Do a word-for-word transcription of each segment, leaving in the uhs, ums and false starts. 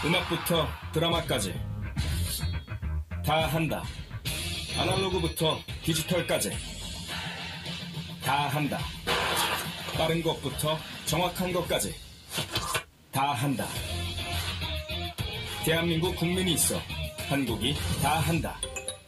음악부터 드라마까지 다 한다. 아날로그부터 디지털까지 다 한다. 빠른 것부터 정확한 것까지 다 한다. 대한민국 국민이 있어 한국이 다 한다.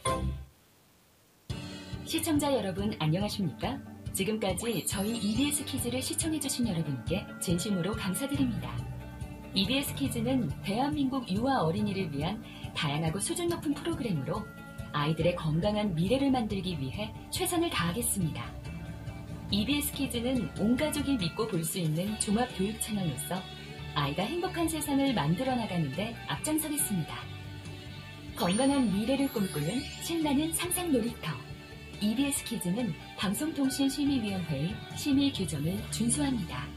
시청자 여러분 안녕하십니까? 지금까지 저희 이비에스 키즈를 시청해주신 여러분께 진심으로 감사드립니다. 이비에스 키즈는 대한민국 유아 어린이를 위한 다양하고 수준 높은 프로그램으로 아이들의 건강한 미래를 만들기 위해 최선을 다하겠습니다. 이비에스 키즈는 온 가족이 믿고 볼 수 있는 종합 교육 채널로서 아이가 행복한 세상을 만들어 나가는데 앞장서겠습니다. 건강한 미래를 꿈꾸는 신나는 상상 놀이터 이비에스 키즈는 방송통신심의위원회의 심의 규정을 준수합니다.